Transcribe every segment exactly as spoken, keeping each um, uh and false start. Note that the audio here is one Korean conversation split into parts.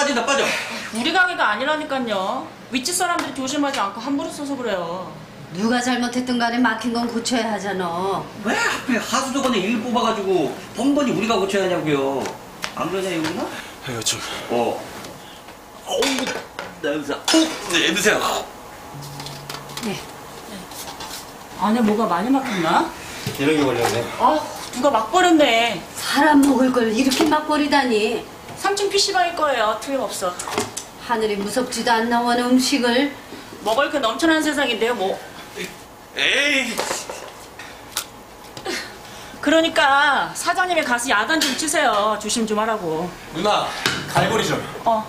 빠진다 빠져. 우리 가게가 아니라니까요. 윗집 사람들이 조심하지 않고 함부로 써서 그래요. 누가 잘못했든 간에 막힌 건 고쳐야 하잖아. 왜 하필 하수도관에 일 뽑아가지고 번번이 우리가 고쳐야 하냐고요. 안 그러냐 이거나? 이거 좀. 어. 어우 냄새. 어, 냄새. 네. 안에 뭐가 많이 막혔나? 이런 게 걸렸네. 아, 누가 막 버렸네. 사람 먹을 걸 이렇게 막 버리다니. 삼 층 피시방일 거예요. 틀림없어. 하늘이 무섭지도 않나 원 음식을. 먹을 게 넘쳐나는 세상인데요, 뭐. 에이. 그러니까 사장님이 가서 야단 좀 치세요. 조심 좀 하라고. 누나, 갈고리 좀. 어.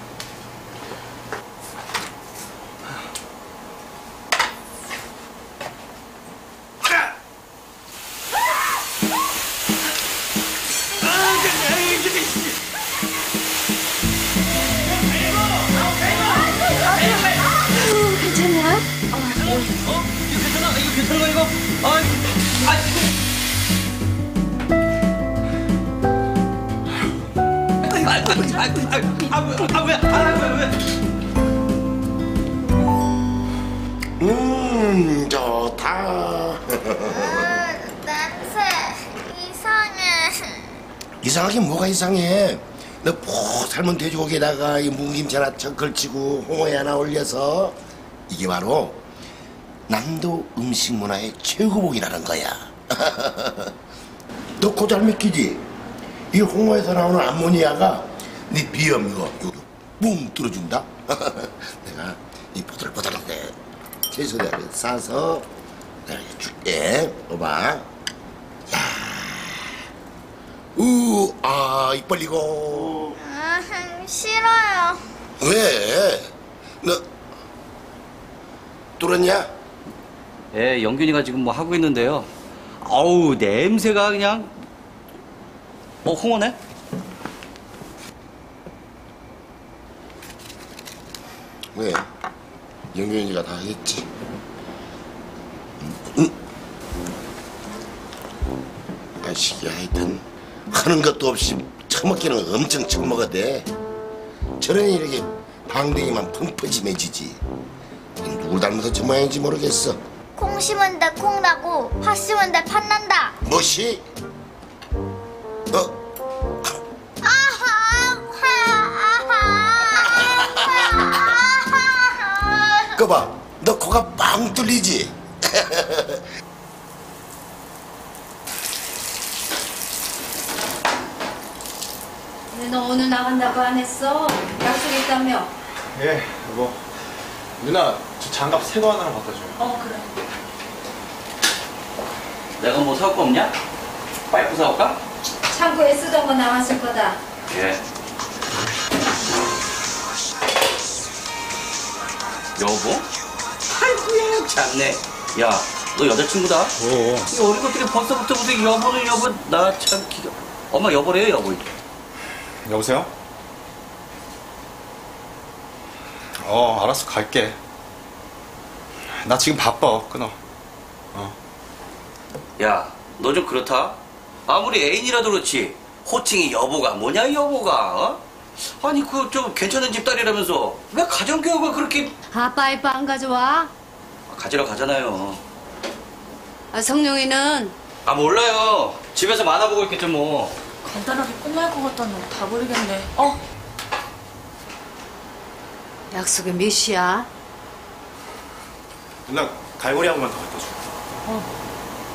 괜찮냐? 어? 이거 괜찮아? 이거 괜찮은 거 이거? 아, 아, 이거. 아이고, 아이고, 아이고, 아이고, 아이고, 아, 왜, 아, 왜, 왜? 음, 좋다. 으, 냄새 이상해. 이상하긴 뭐가 이상해? 너 푹 삶은 돼지고기에다가 이 묵김치 하나 척 걸치고 홍어에 하나 올려서 이게 바로 남도 음식 문화의 최고봉이라는 거야. 너 코 잘 믿기지? 이 홍어에서 나오는 암모니아가 네 비염 이거 이거 뿡 뚫어준다. 내가 이 보들보들한데 채소를 싸서 내가 이렇게 줄게. 봐봐. 우, 아, 입 벌리고. 음, 싫어요. 왜? 너, 뚫었냐? 예, 영균이가 지금 뭐 하고 있는데요. 아우, 냄새가 그냥. 어, 홍어네? 왜? 영균이가 다 했지. 응? 아시기 하여튼, 하는 것도 없이 처먹기는 엄청 처먹어대. 저런이 이렇게 방댕이만 펑퍼짐해지지. 누굴 닮아서 저 모양인지 모르겠어. 콩 심은 데 콩 나고 팥 심은 데 팥 난다. 뭐시? 어? 아하, 아하. 그 봐, 너 코가 빵 뚫리지? 근데 너 오늘 나간다고 안 했어? 약속 있다며? 예, 여보. 누나, 저 장갑 새 거 하나만 갖다 줘요. 어, 그래. 내가 뭐 사올 거 없냐? 파이프 사올까? 창고에 쓰던 거 나왔을 거다. 예. 여보? 아이고야, 참네. 야, 너 여자친구다? 오. 이 어린 것들이 벌써부터 무슨 여보는 여보, 나 참 기가. 엄마 여보래요, 여보. 여보세요? 어, 알았어, 갈게. 나 지금 바빠, 끊어. 어. 야, 너 좀 그렇다. 아무리 애인이라도 그렇지. 호칭이 여보가 뭐냐, 여보가? 어? 아니, 그 좀 괜찮은 집딸이라면서 왜 가정교육을 그렇게 아빠 아이빠 안 가져와? 가지러 가잖아요. 아, 성룡이는 아, 몰라요. 집에서 만화 보고 있겠죠, 뭐. 간단하게 끝날 것 같다는 거 다 버리겠네. 어? 약속이 몇 시야? 누나, 갈고리 한 번만 더 갖다 줘. 어.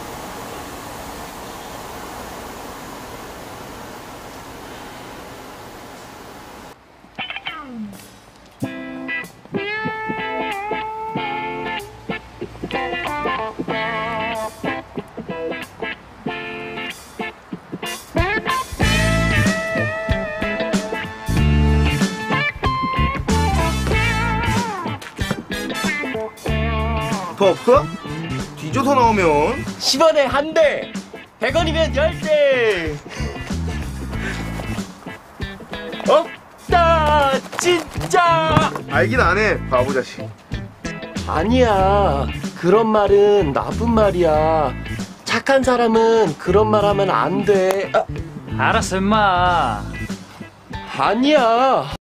더 없어? 뒤져서 나오면 십 원에 한 대, 백 원이면 열 대. 없다, 진짜. 알긴 안 해, 바보 자식. 아니야, 그런 말은 나쁜 말이야. 착한 사람은 그런 말 하면 안 돼. 아, 알았어, 임마. 아니야.